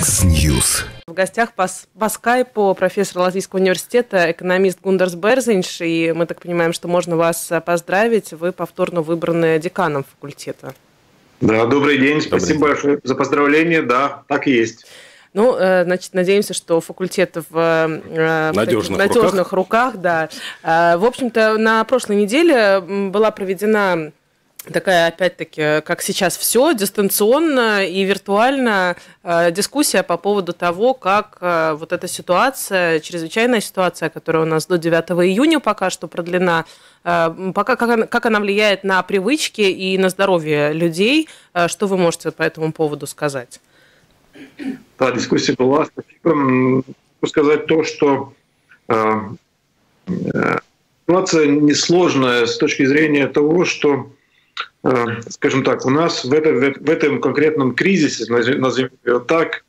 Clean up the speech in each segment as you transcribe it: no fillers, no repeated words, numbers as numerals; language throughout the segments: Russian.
X-News. В гостях по скайпу профессор Латвийского университета, экономист Гундарс Берзинш, и мы так понимаем, что можно вас поздравить, вы повторно выбраны деканом факультета. Да, добрый день, спасибо большое за поздравление, да, так и есть. Ну, значит, надеемся, что факультет в надежных руках, да. В общем-то, на прошлой неделе была проведена такая, опять-таки, как сейчас все, дистанционно и виртуально дискуссия по поводу того, как вот эта ситуация, чрезвычайная ситуация, которая у нас до 9 июня пока что продлена, пока как она влияет на привычки и на здоровье людей. Что вы можете по этому поводу сказать? Да, дискуссия была. Хочу сказать то, что ситуация несложная с точки зрения того, что, скажем так, у нас в этом конкретном кризисе, назовем его так,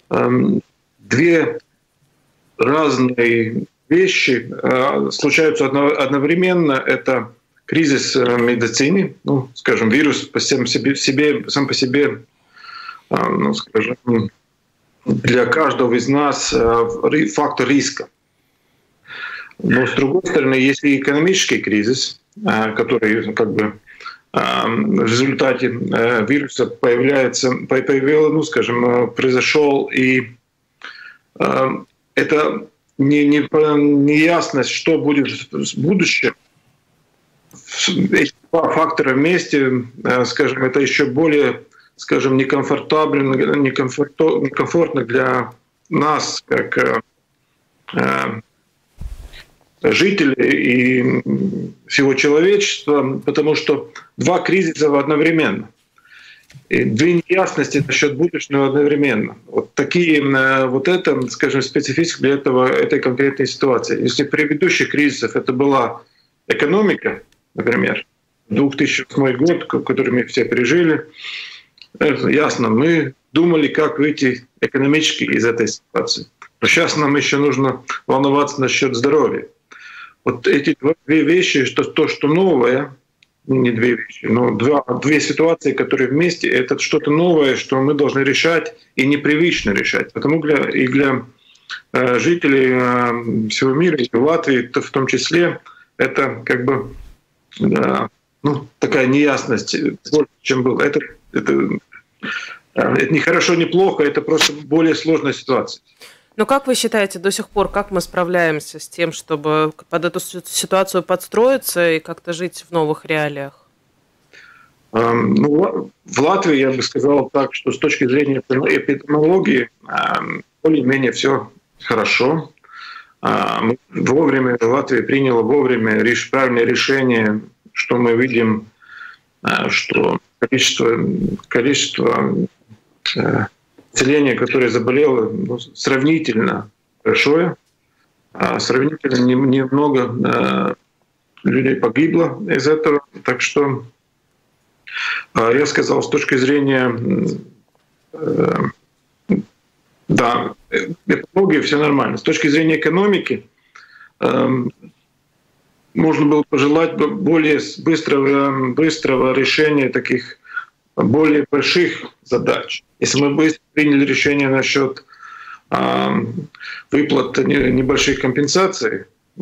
две разные вещи случаются одновременно. Это кризис медицины, ну, скажем, вирус сам по себе, ну, скажем, для каждого из нас фактор риска. Но с другой стороны, есть и экономический кризис, который как бы в результате вируса произошел, и это неясность, что будет в будущем. Эти два фактора вместе, скажем, это еще более, скажем, некомфортно для нас, как жителей и всего человечества, потому что два кризиса одновременно. И две неясности насчет будущего одновременно. Вот такие, вот это, скажем, специфика для этой конкретной ситуации. Если в предыдущих кризисах это была экономика, например, 2008 год, который мы все пережили, ясно, мы думали, как выйти экономически из этой ситуации. Но сейчас нам еще нужно волноваться насчет здоровья. Вот эти две вещи, то, что новое, не две вещи, но две ситуации, которые вместе, это что-то новое, что мы должны решать и непривычно решать. Потому и для жителей всего мира, и в Латвии в том числе, это как бы такая неясность больше, чем было. Это не хорошо, не плохо, это просто более сложная ситуация. Но как вы считаете, до сих пор, как мы справляемся с тем, чтобы под эту ситуацию подстроиться и как-то жить в новых реалиях? В Латвии, я бы сказал так, что с точки зрения эпидемиологии более-менее все хорошо. Латвия приняла вовремя правильное решение, что мы видим, что количество население, которое заболело, сравнительно большое, сравнительно немного людей погибло из этого. Так что я сказал, с точки зрения экологии все нормально. С точки зрения экономики можно было пожелать более быстрого решения таких более больших задач. Если мы быстро приняли решение насчет выплат небольших компенсаций,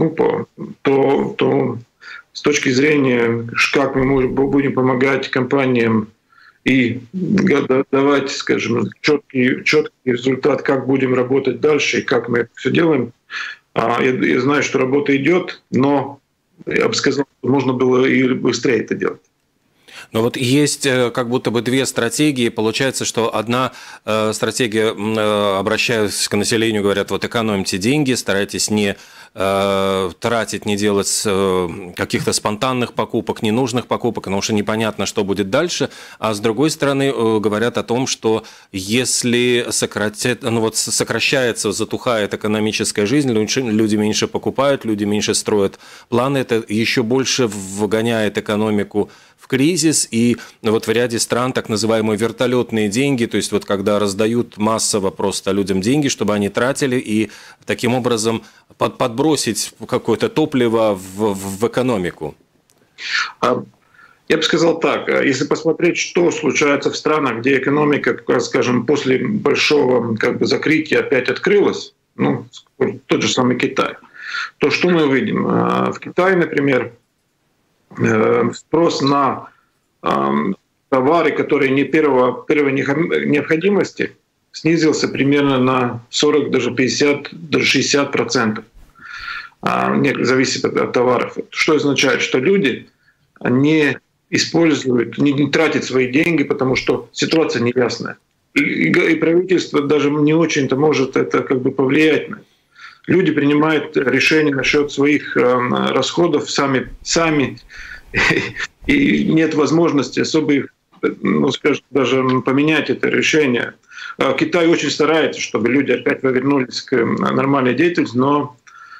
то с точки зрения, как мы будем помогать компаниям и давать, скажем, четкий результат, как будем работать дальше и как мы это все делаем, я знаю, что работа идет, но я бы сказал, можно было и быстрее это делать. Но вот есть как будто бы две стратегии. Получается, что одна стратегия, обращаясь к населению, говорят, вот экономьте деньги, старайтесь не тратить, не делать каких-то спонтанных покупок, ненужных покупок, потому что непонятно, что будет дальше. А с другой стороны, говорят о том, что если сокращается, затухает экономическая жизнь, люди меньше покупают, люди меньше строят планы, это еще больше вгоняет экономику в кризис, и вот в ряде стран так называемые вертолетные деньги, то есть вот когда раздают массово просто людям деньги, чтобы они тратили, и таким образом подбросить какое-то топливо в экономику. Я бы сказал так, если посмотреть, что случается в странах, где экономика, скажем, после большого закрытия опять открылась, тот же самый Китай, то что мы увидим? В Китае, например, спрос на товары, которые не первой необходимости, снизился примерно на 40, даже 50, даже 60%. Зависит от товаров. Что означает? Что люди не используют, не тратят свои деньги, потому что ситуация неясная. И правительство даже не очень-то может это повлиять на это. Люди принимают решения насчет своих расходов сами и нет возможности особо их, даже поменять это решение. Китай очень старается, чтобы люди опять вернулись к нормальной деятельности, но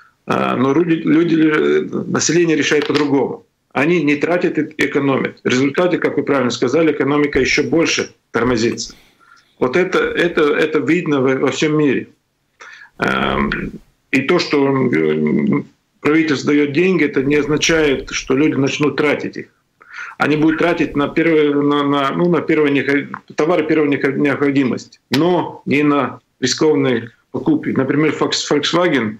население решает по-другому. Они не тратят и экономят. В результате, как вы правильно сказали, экономика еще больше тормозится. Вот это видно во всем мире. И то, что правительство дает деньги, это не означает, что люди начнут тратить их. Они будут тратить на товары первой необходимости, но не на рискованные покупки. Например, Volkswagen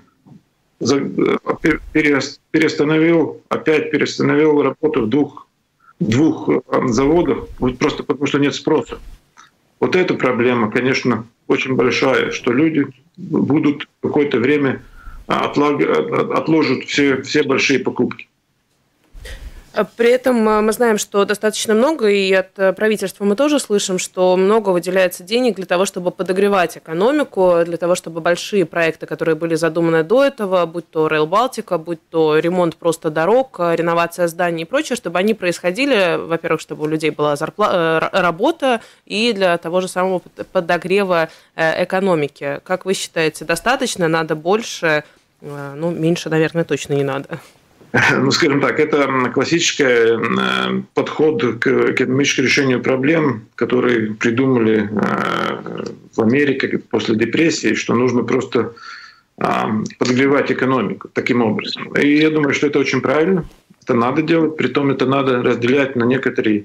перестановил работу в двух заводах просто потому, что нет спроса. Вот эта проблема, конечно, очень большая, что люди будут какое-то время отложат все большие покупки. При этом мы знаем, что достаточно много, и от правительства мы тоже слышим, что много выделяется денег для того, чтобы подогревать экономику, для того, чтобы большие проекты, которые были задуманы до этого, будь то Rail Baltica, будь то ремонт просто дорог, реновация зданий и прочее, чтобы они происходили, во-первых, чтобы у людей была работа, и для того же самого подогрева экономики. Как вы считаете, достаточно? Надо больше? Меньше, наверное, точно не надо. Скажем так, это классический подход к экономическому решению проблем, которые придумали в Америке после депрессии, что нужно просто подогревать экономику таким образом. И я думаю, что это очень правильно, это надо делать, притом это надо разделять на некоторые,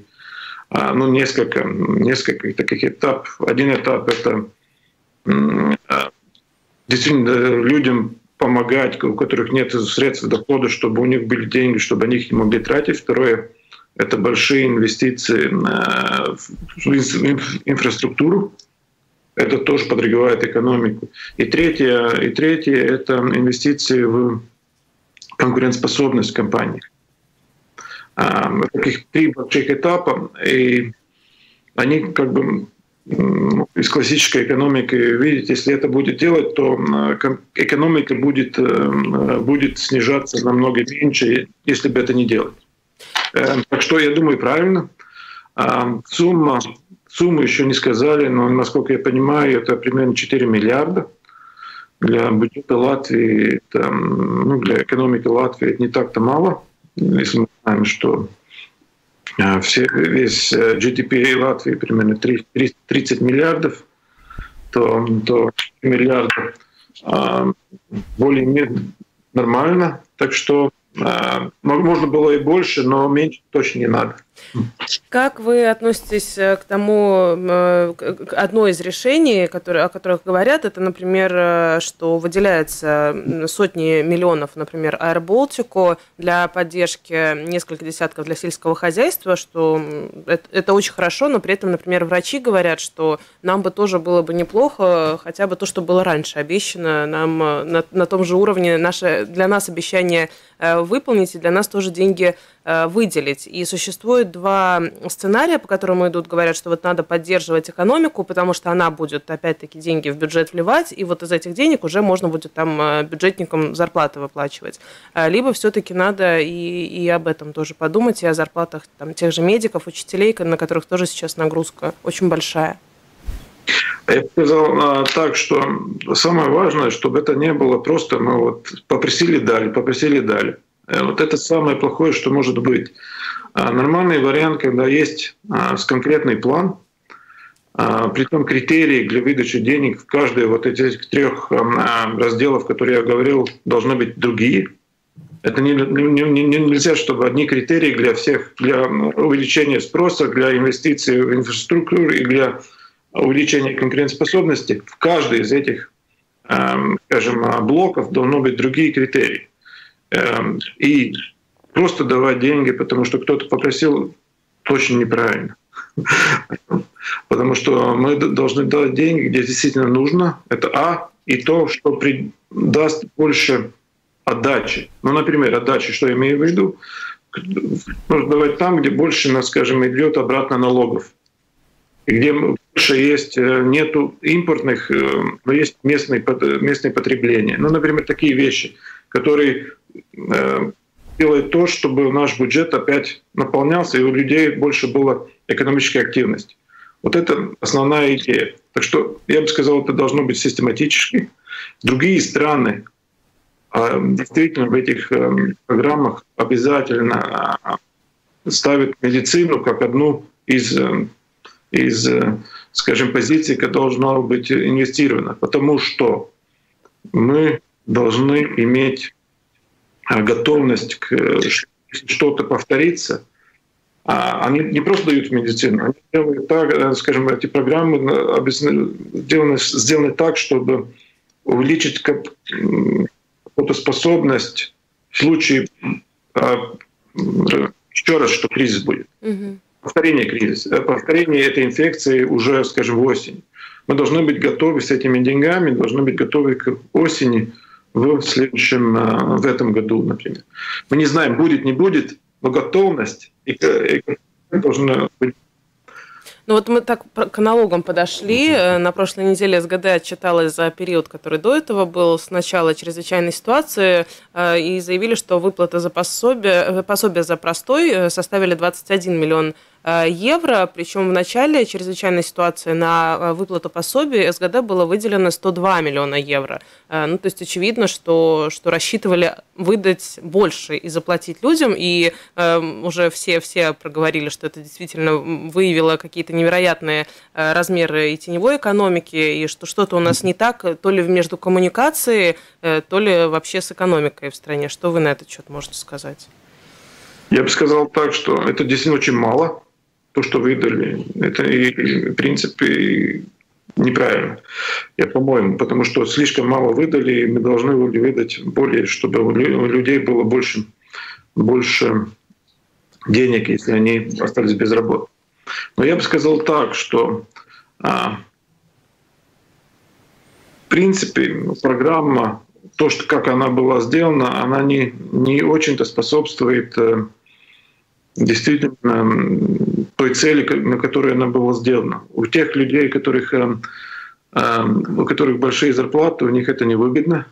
несколько таких этапов. Один этап — это действительно людям помогать, у которых нет средств дохода, чтобы у них были деньги, чтобы они их не могли тратить. Второе — это большие инвестиции в инфраструктуру. Это тоже подогревает экономику. И третье — это инвестиции в конкурентоспособность компании. Таких 3 больших этапа, и они из классической экономики, видите, если это будет делать, то экономика будет снижаться намного меньше, если бы это не делать. Так что я думаю, правильно. Сумму еще не сказали, но, насколько я понимаю, это примерно 4 миллиарда. Для бюджета Латвии, для экономики Латвии это не так-то мало. Если мы знаем, что весь GDP Латвии примерно 30 миллиардов, то миллиарда более нормально. Так что можно было и больше, но меньше точно не надо. Как вы относитесь к тому, одно из решений, о которых говорят, это, например, что выделяется сотни миллионов, например, Air Baltic для поддержки, несколько десятков для сельского хозяйства, что это очень хорошо, но при этом, например, врачи говорят, что нам бы тоже было бы неплохо, хотя бы то, что было раньше обещано, нам на том же уровне для нас обещание выполнить и для нас тоже деньги выделить. И существует 2 сценария, по которым идут, говорят, что вот надо поддерживать экономику, потому что она будет, опять-таки, деньги в бюджет вливать, и вот из этих денег уже можно будет там бюджетникам зарплаты выплачивать. Либо все-таки надо и об этом тоже подумать, и о зарплатах там, тех же медиков, учителей, на которых тоже сейчас нагрузка очень большая. Я бы сказал так, что самое важное, чтобы это не было просто попросили, дали. Вот это самое плохое, что может быть. Нормальный вариант, когда есть конкретный план, притом критерии для выдачи денег в каждой вот этих 3 разделов, которые я говорил, должны быть другие. Это нельзя, чтобы одни критерии для всех, для увеличения спроса, для инвестиций в инфраструктуру и для увеличения конкурентоспособности в каждой из этих, скажем, блоков должны быть другие критерии. И просто давать деньги, потому что кто-то попросил, точно неправильно. Потому что мы должны давать деньги, где действительно нужно. Это и то, что даст больше отдачи. Ну, например, отдачи, что я имею в виду? Нужно давать там, где больше, скажем, идет обратно налогов. И где больше есть, нету импортных, но есть местные потребления. Ну, например, такие вещи, которые делают то, чтобы наш бюджет опять наполнялся, и у людей больше было экономической активности. Вот это основная идея. Так что я бы сказал, это должно быть систематически. Другие страны действительно в этих программах обязательно ставят медицину как одну из, скажем, позиций, которая должна быть инвестирована. Потому что мы должны иметь готовность если что-то повторится. Они не просто дают медицину, они делают так, скажем, эти программы сделаны так, чтобы увеличить способность в случае еще раз, что кризис будет. Повторение кризиса, повторение этой инфекции уже, скажем, в осень. Мы должны быть готовы с этими деньгами, должны быть готовы к осени в этом году, например. Мы не знаем, будет, не будет, но готовность должна быть. Ну вот мы так к налогам подошли. На прошлой неделе СГД отчиталась за период, который до этого был, с начала чрезвычайной ситуации, и заявили, что выплаты за пособие за простой составили 21 миллион евро, причем в начале чрезвычайной ситуации на выплату пособий СГД было выделено 102 миллиона евро. Ну, то есть очевидно, что рассчитывали выдать больше и заплатить людям, и уже все проговорили, что это действительно выявило какие-то невероятные размеры и теневой экономики, и что что-то у нас не так, то ли между коммуникацией, то ли вообще с экономикой в стране. Что вы на этот счет можете сказать? Я бы сказал так, что это действительно очень мало. То, что выдали, это, в принципе, неправильно, по-моему, потому что слишком мало выдали, и мы должны выдать более, чтобы у людей было больше денег, если они остались без работы. Но я бы сказал так, что в принципе программа, то, что, как она была сделана, она не очень-то способствует действительно той цели, на которую она была сделана. У тех людей, у которых большие зарплаты, у них это невыгодно.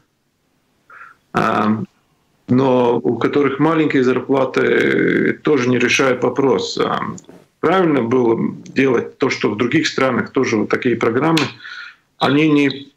Но у которых маленькие зарплаты, тоже не решает вопрос. Правильно было делать то, что в других странах тоже вот такие программы, они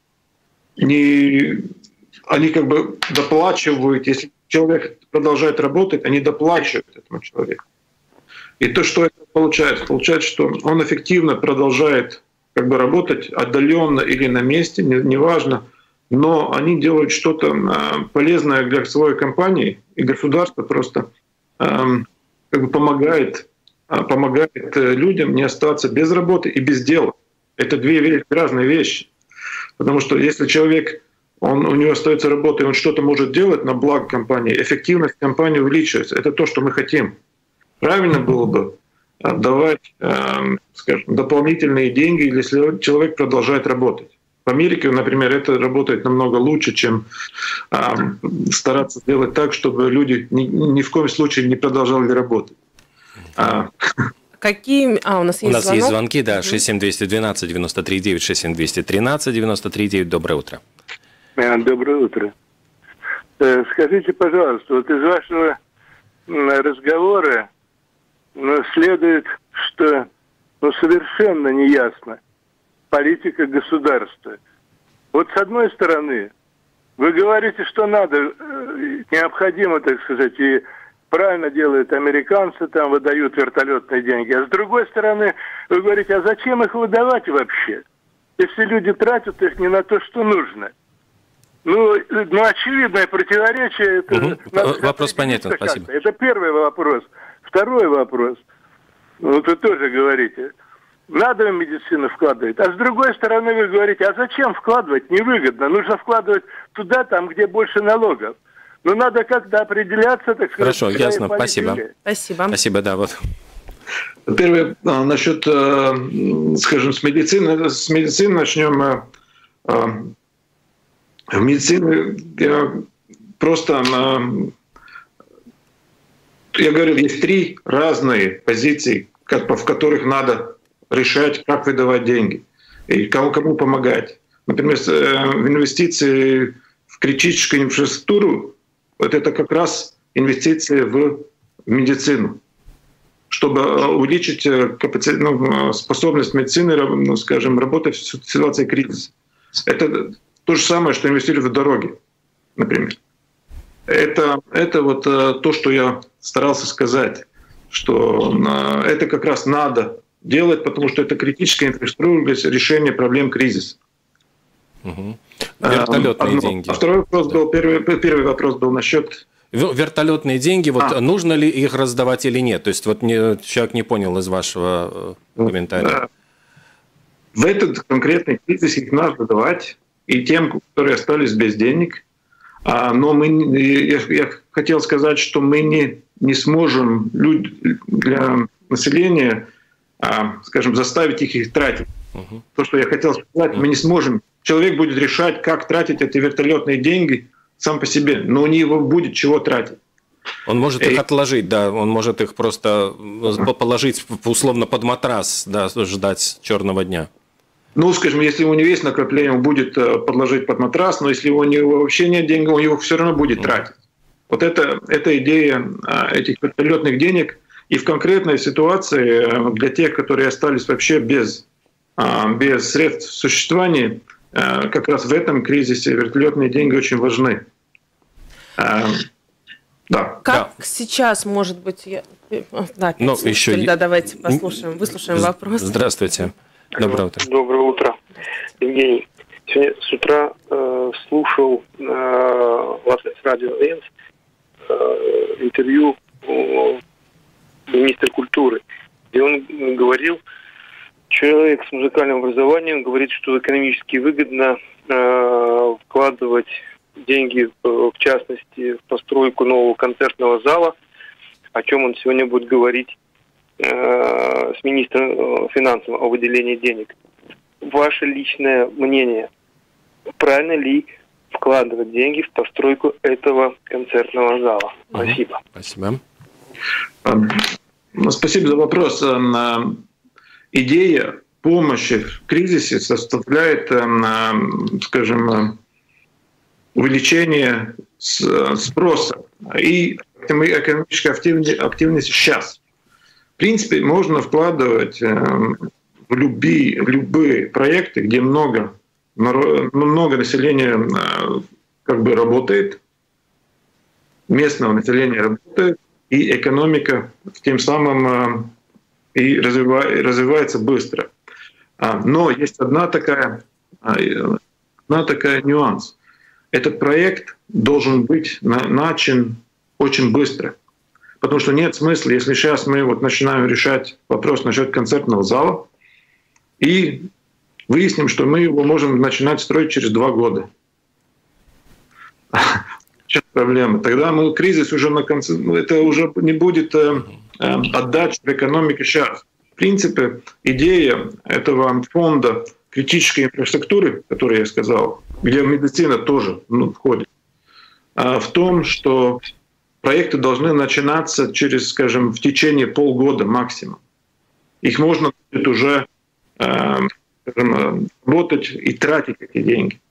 как бы доплачивают, если человек продолжает работать, они доплачивают этому человеку. И то, что это получается? Получается, что он эффективно продолжает как бы работать отдаленно или на месте, неважно, но они делают что-то полезное для своей компании, и государство просто как бы помогает людям не остаться без работы и без дела. Это две разные вещи. Потому что если человек, у него остается работа, и он что-то может делать на благо компании, эффективность компании увеличивается. Это то, что мы хотим. Правильно было бы давать, скажем, дополнительные деньги, если человек продолжает работать. В Америке, например, это работает намного лучше, чем стараться сделать так, чтобы люди ни в коем случае не продолжали работать. Какие... у нас есть звонок? Есть звонки, да, 67212-93-9, 67213-93-9. Доброе утро. Доброе утро. Скажите, пожалуйста, вот из вашего разговора следует, что совершенно неясно политика государства. Вот с одной стороны, вы говорите, что необходимо, так сказать, и правильно делают американцы, там выдают вертолетные деньги. А с другой стороны, вы говорите, а зачем их выдавать вообще, если люди тратят их не на то, что нужно? очевидное противоречие. Это вопрос понятен, спасибо. Это первый вопрос. Второй вопрос. Вы тоже говорите, надо в медицину вкладывать. А с другой стороны вы говорите, а зачем вкладывать? Невыгодно. Нужно вкладывать туда, там, где больше налогов. Надо как-то определяться, так сказать. Хорошо, ясно, спасибо. Спасибо, да, вот. Первое, насчет, скажем, с медицины. С медицины начнем. В медицине просто, я говорил, есть 3 разные позиции, в которых надо решать, как выдавать деньги и кому помогать. Например, в инвестиции в критическую инфраструктуру, вот это как раз инвестиции в медицину, чтобы увеличить способность медицины, скажем, работать в ситуации кризиса. Это то же самое, что инвестировать в дороги, например. Это вот то, что я старался сказать, что это как раз надо делать, потому что это критическая инфраструктура для решения проблем кризиса. Угу. Вертолетные деньги. А второй вопрос был, первый вопрос был насчет... Вертолетные деньги, нужно ли их раздавать или нет? То есть человек не понял из вашего комментария. В этот конкретный кризис их надо давать и тем, которые остались без денег. Но я хотел сказать, что мы не сможем для населения, скажем, заставить их тратить. То, что я хотел сказать, мы не сможем. Человек будет решать, как тратить эти вертолетные деньги сам по себе, но у него будет чего тратить. Он может их отложить, да, он может их просто положить условно под матрас, да, ждать черного дня. Скажем, если у него есть накопление, он будет подложить под матрас, но если у него вообще нет денег, он его все равно будет тратить. Вот это идея этих вертолетных денег. И в конкретной ситуации для тех, которые остались вообще без средств существования, как раз в этом кризисе вертолетные деньги очень важны. Да. Как сейчас, может быть... давайте выслушаем вопрос. Здравствуйте. Доброе утро. Доброе утро, Евгений. Сегодня с утра слушал Латвийс радио Энс интервью министра культуры, где он говорил, человек с музыкальным образованием говорит, что экономически выгодно вкладывать деньги, в частности, в постройку нового концертного зала, о чем он сегодня будет говорить с министром финансов о выделении денег. Ваше личное мнение, правильно ли вкладывать деньги в постройку этого концертного зала? Спасибо. Спасибо. Спасибо за вопрос. Идея помощи в кризисе составляет, скажем, увеличение спроса и экономической активности сейчас. В принципе, можно вкладывать в любые проекты, где много населения работает, местного населения работает, и экономика тем самым и развивается быстро. Но есть одна такая нюанс. Этот проект должен быть начат очень быстро. Потому что нет смысла, если сейчас мы начинаем решать вопрос насчет концертного зала и выясним, что мы его можем начинать строить через 2 года. Сейчас проблема. Тогда кризис уже это уже не будет отдачи в экономике сейчас. В принципе, идея этого фонда критической инфраструктуры, который я сказал, где медицина тоже входит, в том, что проекты должны начинаться в течение полгода максимум. Их можно будет уже работать и тратить эти деньги.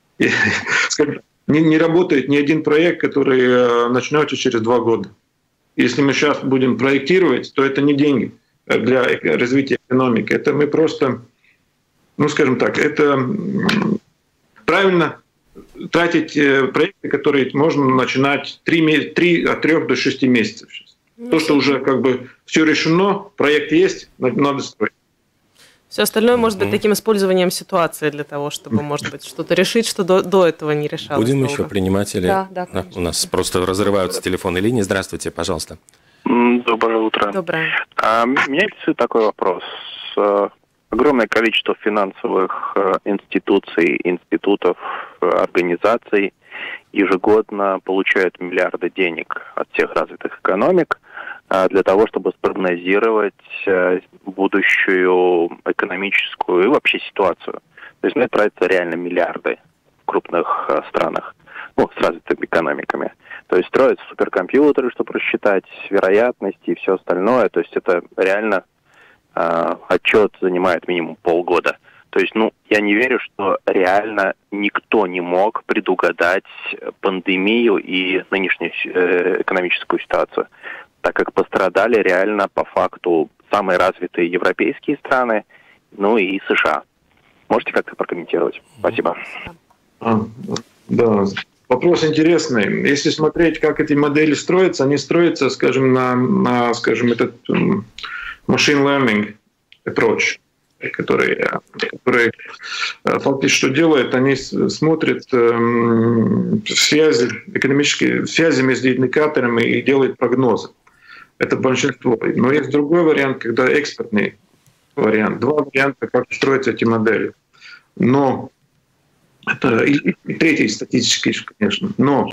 Не работает ни один проект, который начнется через 2 года. Если мы сейчас будем проектировать, то это не деньги для развития экономики. Это мы просто, скажем так, это правильно тратить проекты, которые можно начинать от 3 до 6 месяцев. То, что уже все решено, проект есть, надо строить. Все остальное может быть таким использованием ситуации для того, чтобы, может быть, что-то решить, что до этого не решалось. Будем долго. еще приниматели. Да, у нас просто разрываются телефонные линии. Здравствуйте, пожалуйста. Доброе утро. Доброе. Меня интересует такой вопрос. Огромное количество финансовых институций, институтов, организаций ежегодно получают миллиарды денег от всех развитых экономик для того, чтобы спрогнозировать будущую экономическую и вообще ситуацию. То есть на это тратятся реально миллиарды в крупных странах, с развитыми экономиками. То есть строятся суперкомпьютеры, чтобы рассчитать вероятности и все остальное. То есть это реально отчет занимает минимум полгода. То есть, я не верю, что реально никто не мог предугадать пандемию и нынешнюю экономическую ситуацию, так как пострадали реально по факту самые развитые европейские страны, и США. Можете как-то прокомментировать? Спасибо. Да, вопрос интересный. Если смотреть, как эти модели строятся, они строятся, скажем, на этот machine learning approach, который фактически что делает, они смотрят экономические связи между индикаторами и делают прогнозы. Это большинство. Но есть другой вариант, когда экспертный вариант. Два варианта, как строятся эти модели. Но это и третий статистический, конечно. Но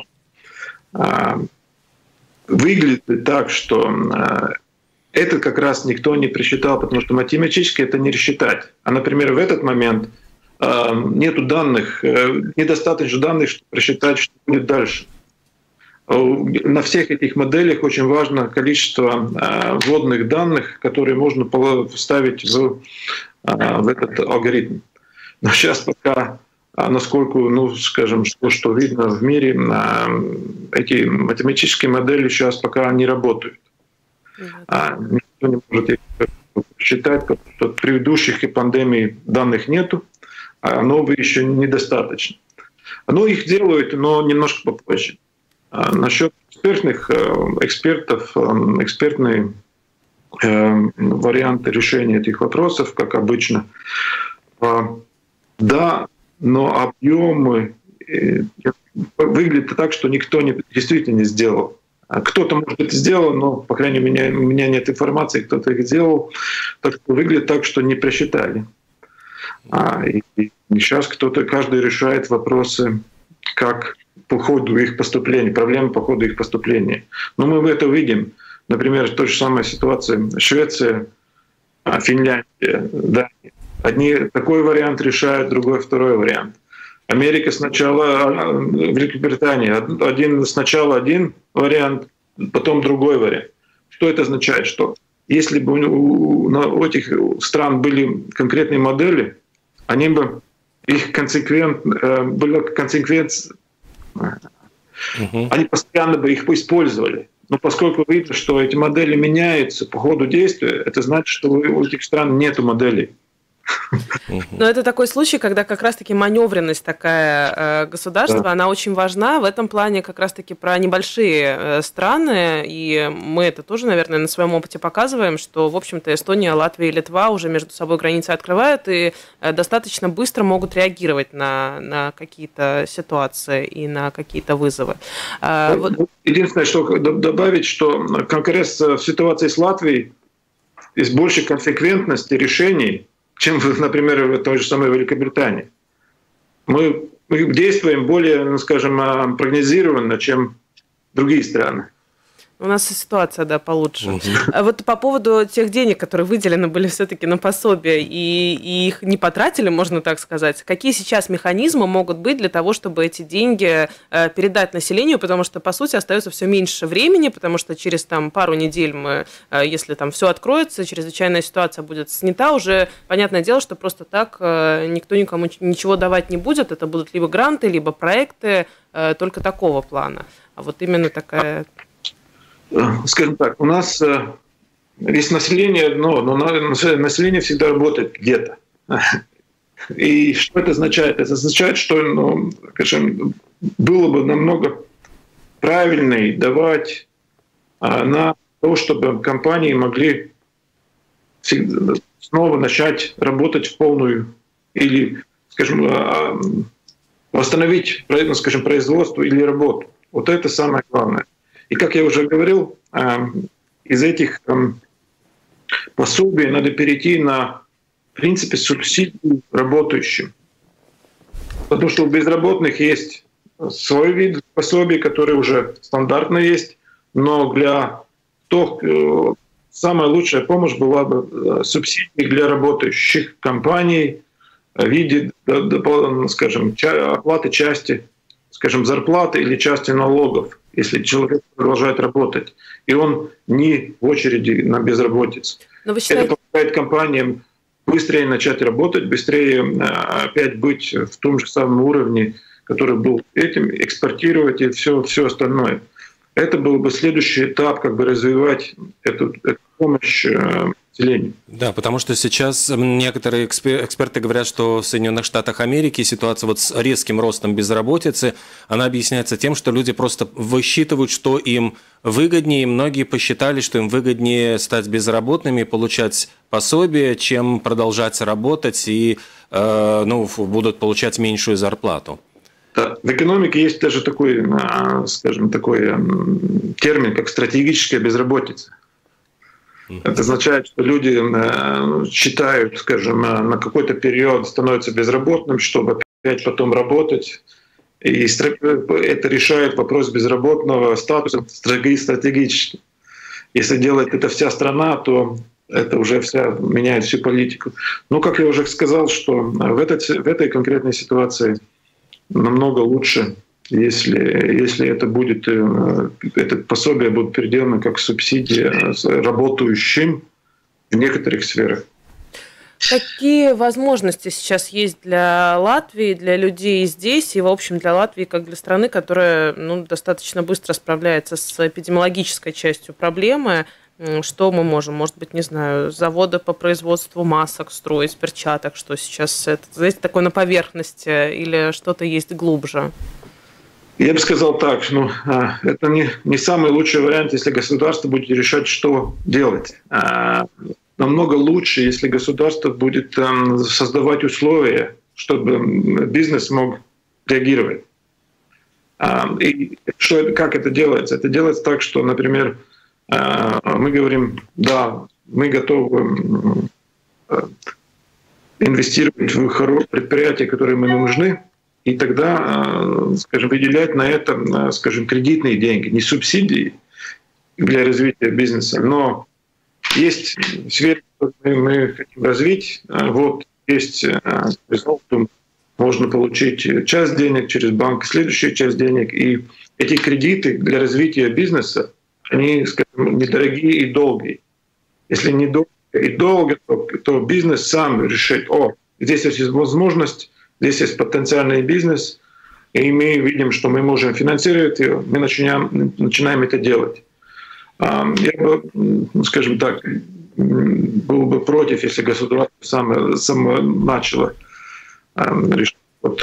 выглядит так, что это как раз никто не просчитал, потому что математически это не рассчитать. А, например, в этот момент нету данных, недостаточно данных, чтобы просчитать, что будет дальше. На всех этих моделях очень важно количество вводных данных, которые можно вставить в этот алгоритм. Но сейчас пока, насколько, что видно в мире, эти математические модели сейчас пока не работают. Никто не может их считать, потому что от предыдущих пандемий данных нету, а новые еще недостаточно. Их делают, но немножко попозже. Насчет экспертные варианты решения этих вопросов, как обычно, да, но объемы выглядят так, что никто действительно не сделал. Кто-то, может быть, сделал, но, по крайней мере, у меня нет информации, кто-то их делал. Так что выглядит так, что не просчитали. И сейчас каждый решает вопросы, как по ходу их поступления, проблемы по ходу их поступления. Но мы это видим. Например, та же самая ситуация Швеция, Финляндия, Дания. Одни такой вариант решают, другой второй вариант. Америка сначала, Великобритания, сначала один вариант, потом другой вариант. Что это означает? Что если бы у этих стран были конкретные модели, они бы они постоянно бы их использовали. Но поскольку видно, что эти модели меняются по ходу действия, это значит, что у этих стран нет моделей. Но это такой случай, когда как раз-таки маневренность такая государства, она очень важна. В этом плане как раз-таки про небольшие страны, и мы это тоже, наверное, на своем опыте показываем, что, в общем-то, Эстония, Латвия и Литва уже между собой границы открывают и достаточно быстро могут реагировать на какие-то ситуации и на какие-то вызовы. Единственное, что добавить, что как раз в ситуации с Латвией есть больше консеквентности решений, чем, например, в той же самой Великобритании. Мы действуем более, прогнозированно, чем другие страны. У нас ситуация, получше. А вот по поводу тех денег, которые выделены были все-таки на пособие, и их не потратили, можно так сказать, какие сейчас механизмы могут быть для того, чтобы эти деньги передать населению, потому что, по сути, остается все меньше времени, потому что через пару недель если все откроется, чрезвычайная ситуация будет снята, уже понятное дело, что просто так никто никому ничего давать не будет, это будут либо гранты, либо проекты только такого плана. А вот именно такая... Скажем так, у нас есть население одно, но население всегда работает где-то. И что это означает? Это означает, что было бы намного правильнее давать на то, чтобы компании могли снова начать работать в полную или, скажем, восстановить, скажем, производство или работу. Вот это самое главное. И как я уже говорил, из этих пособий надо перейти на, в принципе, субсидии работающим. Потому что у безработных есть свой вид пособий, который уже стандартно есть, но для того, самая лучшая помощь была бы субсидии для работающих компаний в виде, скажем, оплаты части, скажем, зарплаты или части налогов, если человек продолжает работать, и он не в очереди на безработицу. Это помогает компаниям быстрее начать работать, быстрее опять быть в том же самом уровне, который был этим, экспортировать и все остальное. Это был бы следующий этап, как бы развивать эту помощь населению. Да, потому что сейчас некоторые эксперты говорят, что в Соединенных Штатах Америки ситуация вот с резким ростом безработицы, она объясняется тем, что люди просто высчитывают, что им выгоднее, и многие посчитали, что им выгоднее стать безработными, получать пособие, чем продолжать работать и будут получать меньшую зарплату. Да. В экономике есть даже такой, скажем, такой термин, как стратегическая безработица. Это означает, что люди считают, скажем, на какой-то период становятся безработным, чтобы опять потом работать. И это решает вопрос безработного статуса стратегически. Если делает это вся страна, то это уже меняет всю политику. Но, как я уже сказал, что в этой конкретной ситуации намного лучше, если это будет, это пособие будет переделано как субсидия работающим в некоторых сферах. Какие возможности сейчас есть для Латвии, для людей здесь и, в общем, для Латвии как для страны, которая достаточно быстро справляется с эпидемиологической частью проблемы? Что мы можем? Может быть, не знаю, заводы по производству масок строить, перчаток, что сейчас это такое на поверхности или что-то есть глубже? Я бы сказал так, это не самый лучший вариант, если государство будет решать, что делать. Намного лучше, если государство будет создавать условия, чтобы бизнес мог реагировать. И как это делается? Это делается так, что, например, мы говорим, да, мы готовы инвестировать в предприятия, которые нам нужны, и тогда, скажем, выделять на это, скажем, кредитные деньги, не субсидии для развития бизнеса, но есть сферы, которые мы хотим развить. Вот есть можно получить часть денег через банк, следующую часть денег, и эти кредиты для развития бизнеса, они, скажем, недорогие и долгие. Если недорого и долго, то бизнес сам решит, здесь есть возможность, здесь есть потенциальный бизнес, и мы видим, что мы можем финансировать его, мы начинаем это делать. Я бы, скажем так, был бы против, если государство само начало решить,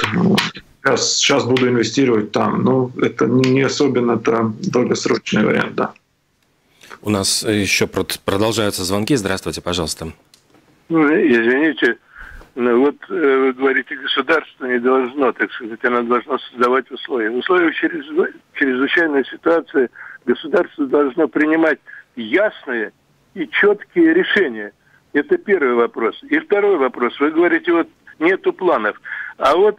сейчас буду инвестировать там. Но это не особенно долгосрочный вариант, да. У нас еще продолжаются звонки. Здравствуйте, пожалуйста. Извините, вот вы говорите, государство не должно, так сказать, оно должно создавать условия. В условиях чрезвычайной ситуации государство должно принимать ясные и четкие решения. Это первый вопрос. И второй вопрос. Вы говорите, вот нету планов. А вот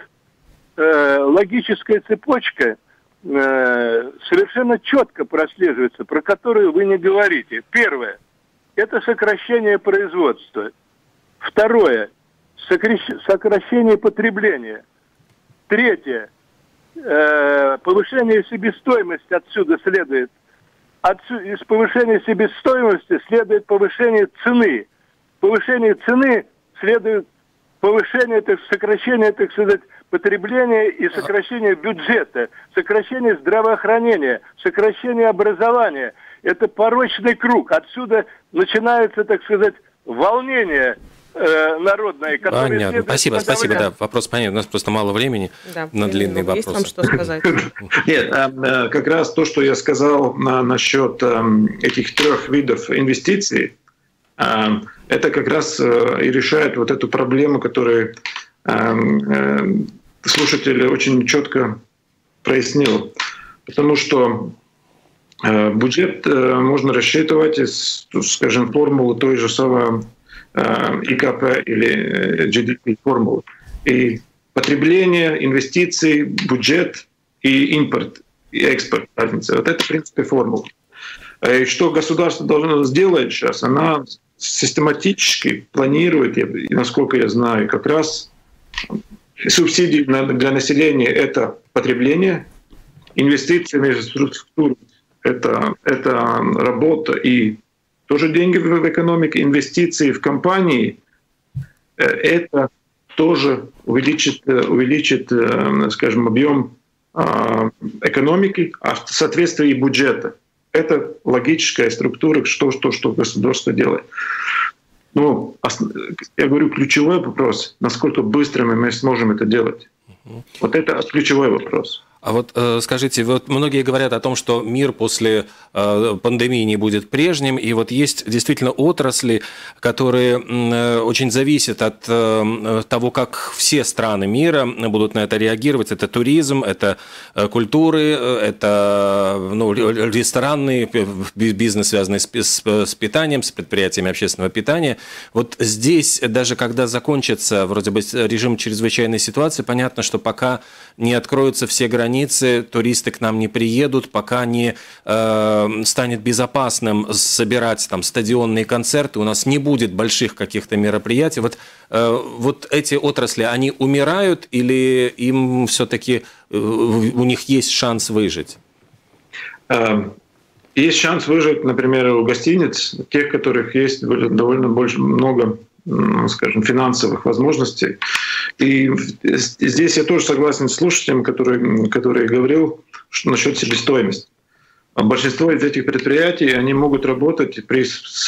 логическая цепочка совершенно четко прослеживается, про которую вы не говорите. Первое – это сокращение производства. Второе – сокращение потребления. Третье – повышение себестоимости отсюда следует. Из повышения себестоимости следует повышение цены. Повышение цены следует сокращение, так сказать, потребления и сокращение бюджета, сокращение здравоохранения, сокращение образования. Это порочный круг. Отсюда начинается, так сказать, волнение народное, которое... Понятно. Спасибо. Да, вопрос понятен. У нас просто мало времени на длинный вопрос. Есть вам что сказать? Нет, как раз то, что я сказал насчет этих трех видов инвестиций, это как раз и решает вот эту проблему, которую слушатель очень четко прояснил. Потому что бюджет можно рассчитывать из, скажем, формулы той же самой ИКП или GDP формулы. И потребление, инвестиции, бюджет и импорт, и экспорт, разница. Вот это, в принципе, формула. И что государство должно сделать сейчас? Она систематически планирует, насколько я знаю, как раз субсидии для населения — это потребление, инвестиции в инфраструктуру — это работа и тоже деньги в экономике, инвестиции в компании — это тоже увеличит, скажем, объем экономики, а в соответствии и бюджета. Это логическая структура, что государство делает. Но я говорю, ключевой вопрос, насколько быстро мы сможем это делать. Вот это ключевой вопрос. А вот скажите, вот многие говорят о том, что мир после пандемии не будет прежним, и вот есть действительно отрасли, которые очень зависят от того, как все страны мира будут на это реагировать. Это туризм, это культуры, это ресторанный бизнес, связанный с питанием, с предприятиями общественного питания. Вот здесь, даже когда закончится вроде бы режим чрезвычайной ситуации, понятно, что пока не откроются все границы, туристы к нам не приедут, пока не станет безопасным собирать там стадионные концерты, у нас не будет больших каких-то мероприятий. Вот эти отрасли, они умирают или им все-таки у них есть шанс выжить? Есть шанс выжить, например, у гостиниц, тех, у которых есть довольно много, скажем, финансовых возможностей. И здесь я тоже согласен с слушателем, который говорил, что насчет себестоимости. Большинство из этих предприятий, они могут работать при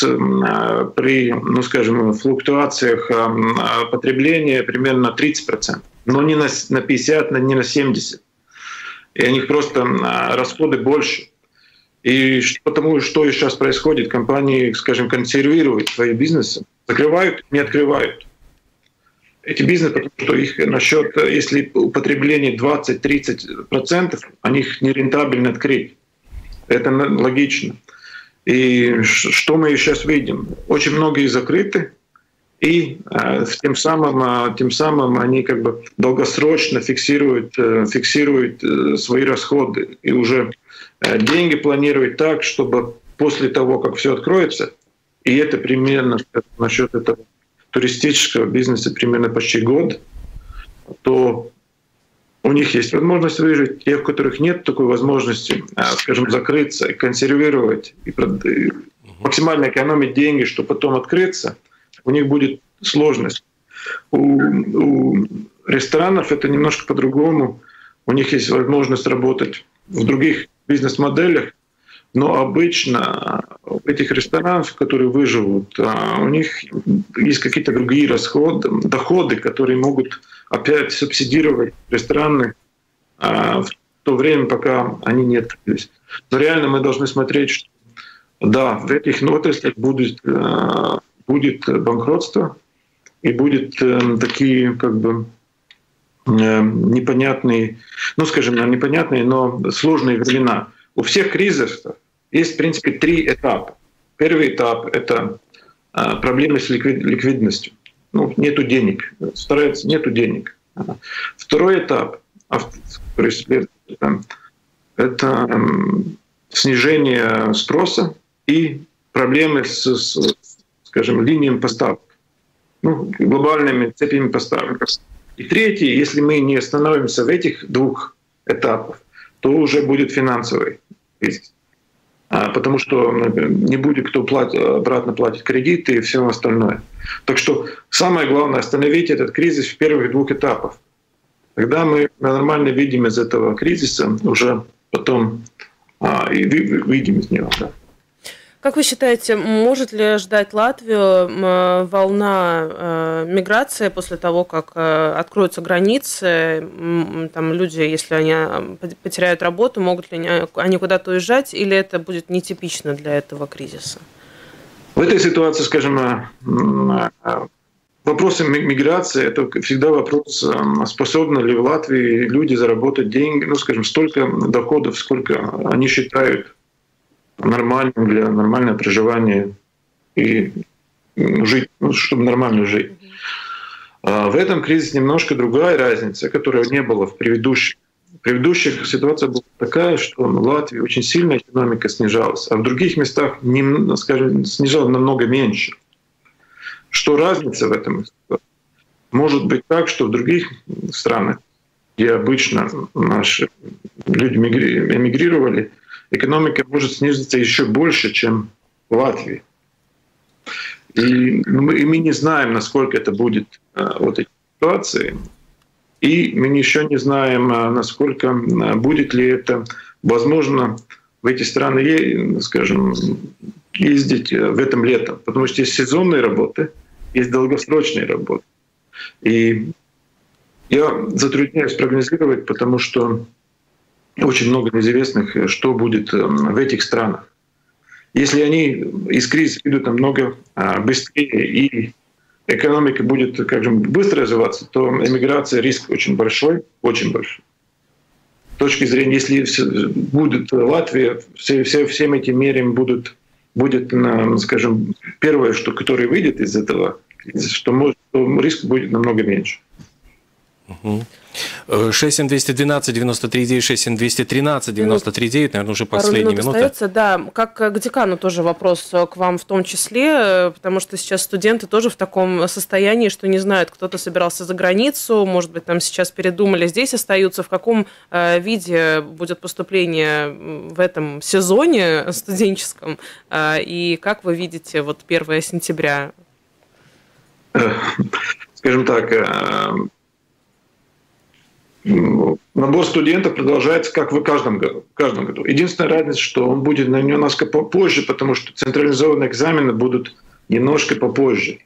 флуктуациях потребления примерно на 30%, но не на 50%, не на 70%. И у них просто расходы больше. И потому что сейчас происходит, компании, скажем, консервируют свои бизнесы, закрывают, не открывают. Эти бизнесы, потому что их насчет, если употребление 20-30%, они их нерентабельно открыть. Это логично. И что мы сейчас видим? Очень многие закрыты, и тем самым они как бы долгосрочно фиксируют свои расходы и уже деньги планируют так, чтобы после того, как все откроется, и это примерно насчет этого туристического бизнеса примерно почти год, то у них есть возможность выжить. Те, у которых нет такой возможности, скажем, закрыться и консервировать, и максимально экономить деньги, чтобы потом открыться, у них будет сложность. У ресторанов это немножко по-другому. У них есть возможность работать в других бизнес-моделях, но обычно в этих ресторанах, которые выживут, у них есть какие-то другие доходы, которые могут опять субсидировать рестораны в то время, пока они не открылись. Но реально мы должны смотреть, что да, в этих отраслях будет банкротство и будет такие как бы непонятные, непонятные, но сложные времена. У всех кризисов есть, в принципе, 3 этапа. Первый этап — это проблемы с ликвидностью. Нету денег. Стараются, нету денег. Второй этап, который следует, это снижение спроса и проблемы с скажем, линиями поставок, глобальными цепями поставок. И третий, если мы не остановимся в этих 2 этапах, то уже будет финансовый кризис. Потому что не будет кто обратно платить кредиты и все остальное. Так что самое главное — остановить этот кризис в первых 2 этапах. Тогда мы нормально видим из этого кризиса, уже потом и выйдем из него. Да. Как вы считаете, может ли ждать Латвию волна миграции после того, как откроются границы? Там люди, если они потеряют работу, могут ли они куда-то уезжать, или это будет нетипично для этого кризиса? В этой ситуации, скажем, вопросы миграции — это всегда вопрос, способны ли в Латвии люди заработать деньги, ну, скажем, столько доходов, сколько они считают нормальным для нормального проживания и жить, ну, чтобы нормально жить. В этом кризисе немножко другая разница, которая не была в предыдущих. В предыдущих ситуация была такая, что в Латвии очень сильно экономика снижалась, а в других местах, скажем, снижалась намного меньше. Что разница в этом? Может быть так, что в других странах, где обычно наши люди эмигрировали, экономика может снизиться еще больше, чем в Латвии. И мы не знаем, насколько это будет вот эти ситуации. И мы еще не знаем, насколько будет ли это возможно в эти страны, скажем, ездить в этом летом. Потому что есть сезонные работы, есть долгосрочные работы. И я затрудняюсь прогнозировать, потому что очень много неизвестных, что будет в этих странах. Если они из кризиса идут намного быстрее и экономика будет, как же, быстро развиваться, то эмиграция, риск очень большой, очень большой. С точки зрения, если будет Латвия, всем этим мерам будет, скажем, первое, которое выйдет из этого, что риск будет намного меньше. 67212-93-9, 67213-93-9, наверное, уже последняя минута. Остается, да, как к декану тоже вопрос к вам в том числе, потому что сейчас студенты тоже в таком состоянии, что не знают, кто-то собирался за границу, может быть, там сейчас передумали, здесь остаются. В каком виде будет поступление в этом сезоне студенческом, и как вы видите вот 1 сентября? Скажем так, набор студентов продолжается, как в каждом году. Единственная разница, что он будет немножко попозже, потому что централизованные экзамены будут немножко попозже.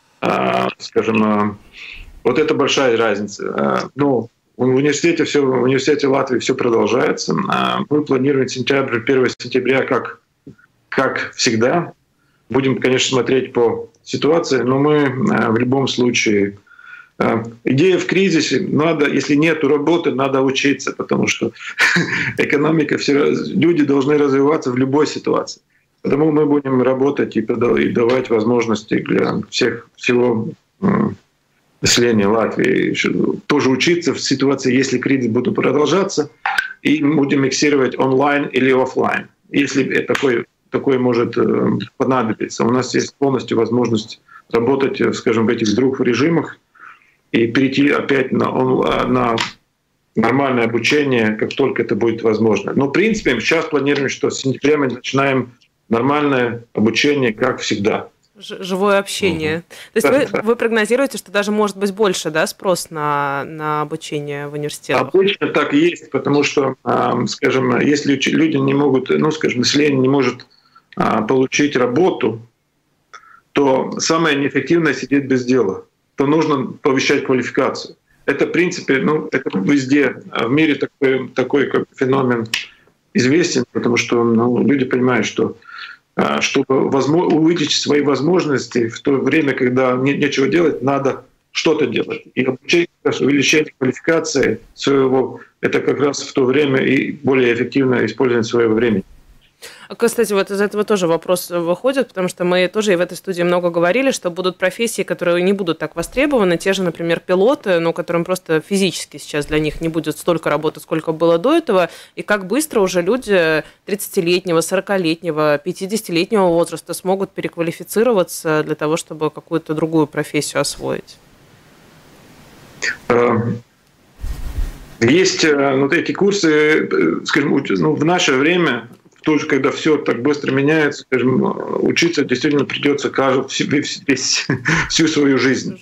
Скажем, вот это большая разница. Но в университете Латвии все продолжается. Мы планируем 1 сентября, как всегда. Будем, конечно, смотреть по ситуации, но мы в любом случае... Идея в кризисе, если нет работы, надо учиться, потому что экономика, люди должны развиваться в любой ситуации. Потому мы будем работать и давать возможности для всего населения Латвии тоже учиться в ситуации, если кризис будет продолжаться, и будем миксировать онлайн или офлайн, если такое может понадобиться. У нас есть полностью возможность работать, скажем, в этих двух режимах, и перейти опять на нормальное обучение, как только это будет возможно. Но, в принципе, сейчас планируем, что с сентября мы начинаем нормальное обучение, как всегда. Живое общение. То есть вы прогнозируете, что даже может быть больше, да, спрос на обучение в университетах? Обычно так и есть, потому что, скажем, если люди не могут, население не может получить работу, то самое неэффективное — сидеть без дела. То нужно повышать квалификацию. Это, в принципе, это везде в мире такой как феномен известен, потому что люди понимают, что чтобы увеличить свои возможности в то время, когда нечего делать, надо что-то делать. И увеличение квалификации своего — это как раз в то время и более эффективное использование своего времени. Кстати, вот из этого тоже вопрос выходит, потому что мы тоже и в этой студии много говорили, что будут профессии, которые не будут так востребованы, те же, например, пилоты, но которым просто физически сейчас для них не будет столько работы, сколько было до этого, и как быстро уже люди 30-летнего, 40-летнего, 50-летнего возраста смогут переквалифицироваться для того, чтобы какую-то другую профессию освоить. Есть эти курсы, скажем, в наше время, тоже, когда все так быстро меняется, скажем, учиться действительно придется всю свою жизнь.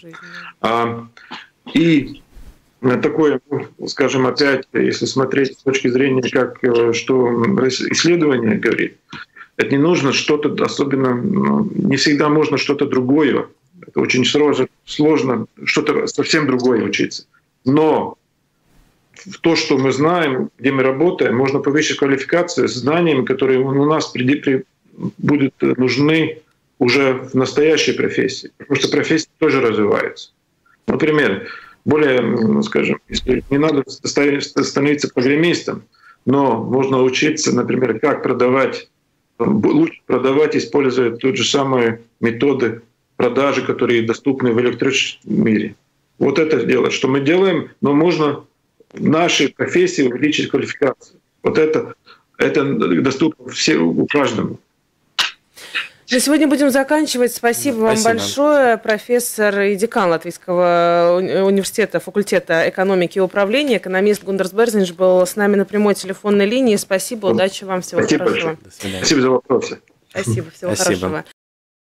И такое, скажем, опять, если смотреть с точки зрения, что исследование говорит, это не нужно что-то особенно, не всегда можно что-то другое. Это очень сложно что-то совсем другое учиться. Но то, что мы знаем, где мы работаем, можно повысить квалификацию с знаниями, которые у нас будут нужны уже в настоящей профессии, потому что профессия тоже развивается. Например, более, скажем, если не надо становиться программистом, но можно учиться, например, как лучше продавать, используя те же самые методы продажи, которые доступны в электрическом мире. Вот это дело, что мы делаем, но можно в нашей профессии увеличить квалификацию. Вот это доступно у каждого. На сегодня будем заканчивать. Спасибо вам большое. Профессор и декан Латвийского университета, факультета экономики и управления, экономист Гундерс Берзинш был с нами на прямой телефонной линии. Спасибо, удачи вам, всего хорошего. Спасибо за вопросы. Спасибо, всего хорошего.